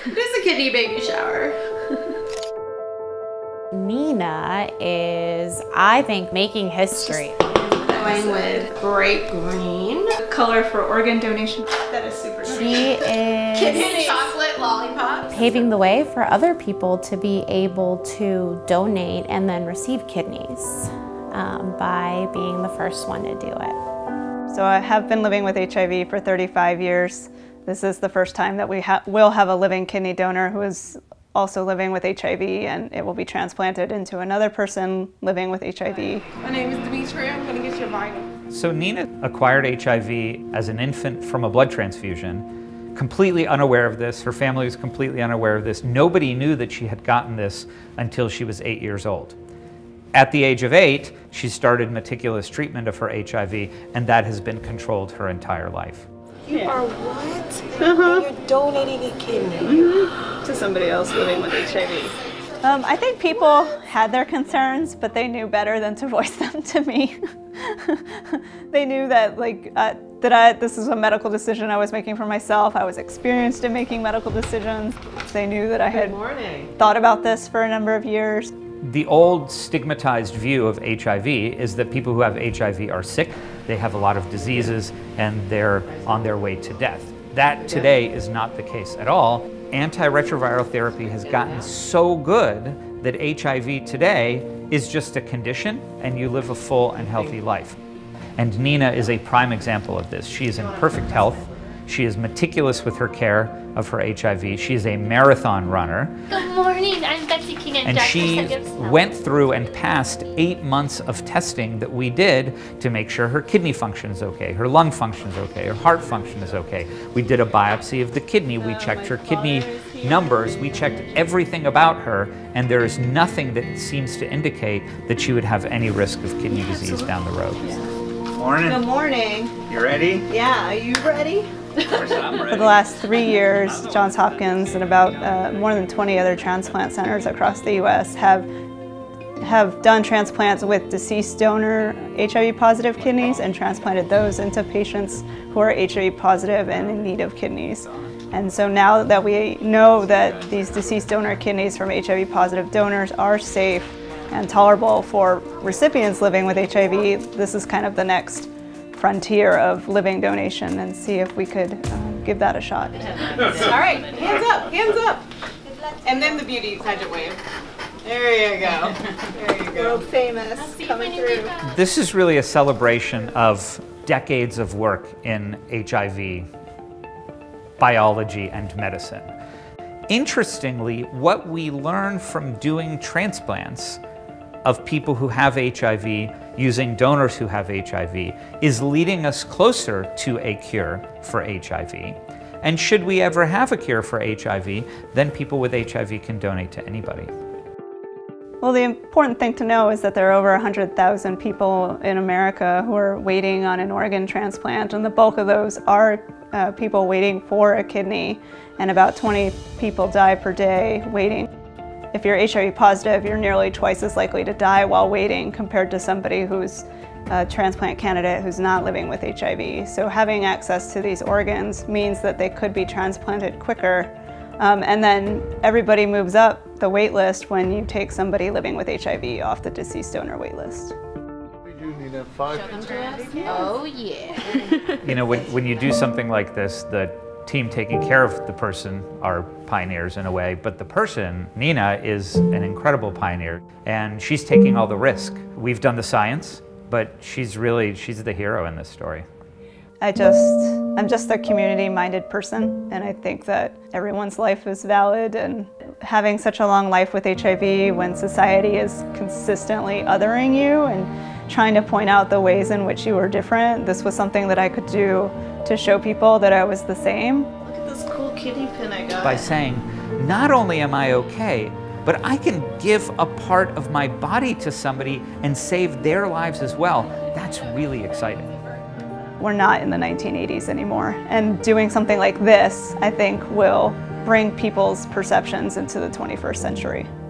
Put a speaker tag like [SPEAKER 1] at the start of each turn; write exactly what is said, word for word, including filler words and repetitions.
[SPEAKER 1] It is a kidney baby shower.
[SPEAKER 2] Nina is, I think, making history.
[SPEAKER 1] Going with bright green.
[SPEAKER 3] Color for organ donation. That is super nice.
[SPEAKER 2] She is
[SPEAKER 1] Kidney chocolate lollipops.
[SPEAKER 2] paving the way for other people to be able to donate and then receive kidneys um, by being the first one to do it.
[SPEAKER 4] So I have been living with H I V for thirty-five years. This is the first time that we ha will have a living kidney donor who is also living with H I V, and it will be transplanted into another person living with H I V.
[SPEAKER 5] My name is Dimitri. I'm going to get your vital.
[SPEAKER 6] So Nina acquired H I V as an infant from a blood transfusion, completely unaware of this. Her family was completely unaware of this. Nobody knew that she had gotten this until she was eight years old. At the age of eight, she started meticulous treatment of her H I V, and that has been controlled her entire life.
[SPEAKER 5] You yeah. are what?
[SPEAKER 4] Uh-huh.
[SPEAKER 5] And you're donating a kidney.
[SPEAKER 4] Mm-hmm. To somebody else living with H I V. Um, I think people had their concerns, but they knew better than to voice them to me. They knew that, like, uh, that I, this is a medical decision I was making for myself. I was experienced in making medical decisions. They knew that I had thought about this for a number of years.
[SPEAKER 6] The old stigmatized view of H I V is that people who have H I V are sick, they have a lot of diseases, and they're on their way to death. That today is not the case at all. Antiretroviral therapy has gotten so good that H I V today is just a condition, and you live a full and healthy life. And Nina is a prime example of this. She is in perfect health. She is meticulous with her care of her H I V. She is a marathon runner.
[SPEAKER 7] Good morning, I'm Betsy King and,
[SPEAKER 6] and she went through and passed eight months of testing that we did to make sure her kidney function is okay, her lung function is okay, her heart function is okay. We did a biopsy of the kidney. We checked her kidney numbers. We checked everything about her, and there is nothing that seems to indicate that she would have any risk of kidney disease down the road.
[SPEAKER 4] Yeah.
[SPEAKER 6] Morning.
[SPEAKER 4] Good morning.
[SPEAKER 6] You ready?
[SPEAKER 4] Yeah, are you ready?
[SPEAKER 6] Of course I'm ready.
[SPEAKER 4] For the last three years, Johns Hopkins and about uh, more than twenty other transplant centers across the U S have have done transplants with deceased donor H I V positive kidneys and transplanted those into patients who are H I V positive and in need of kidneys. And so now that we know that these deceased donor kidneys from H I V positive donors are safe and tolerable for recipients living with H I V, this is kind of the next frontier of living donation, and see if we could um, give that a shot.
[SPEAKER 5] All right, hands up, hands up. And then the beauty pageant wave. There you go. There you go.
[SPEAKER 4] World famous coming through.
[SPEAKER 6] This is really a celebration of decades of work in H I V biology and medicine. Interestingly, what we learn from doing transplants of people who have H I V using donors who have H I V is leading us closer to a cure for H I V. And should we ever have a cure for H I V, then people with H I V can donate to anybody.
[SPEAKER 4] Well, the important thing to know is that there are over one hundred thousand people in America who are waiting on an organ transplant, and the bulk of those are uh, people waiting for a kidney, and about twenty people die per day waiting. If you're H I V positive, you're nearly twice as likely to die while waiting compared to somebody who's a transplant candidate who's not living with H I V. So having access to these organs means that they could be transplanted quicker. Um, and then everybody moves up the wait list when you take somebody living with H I V off the deceased donor wait list.
[SPEAKER 8] We do need a five.
[SPEAKER 7] Show them to us? Oh yeah.
[SPEAKER 6] You know, when, when you do something like this, the team taking care of the person are pioneers in a way, but the person, Nina, is an incredible pioneer, and she's taking all the risk. We've done the science, but she's really, she's the hero in this story.
[SPEAKER 4] I just, I'm just a community-minded person, and I think that everyone's life is valid, and having such a long life with H I V when society is consistently othering you and trying to point out the ways in which you were different, this was something that I could do to show people that I was the same.
[SPEAKER 5] Look at this cool kidney pin I got.
[SPEAKER 6] By saying, not only am I okay, but I can give a part of my body to somebody and save their lives as well. That's really exciting.
[SPEAKER 4] We're not in the nineteen eighties anymore, and doing something like this, I think, will bring people's perceptions into the twenty-first century.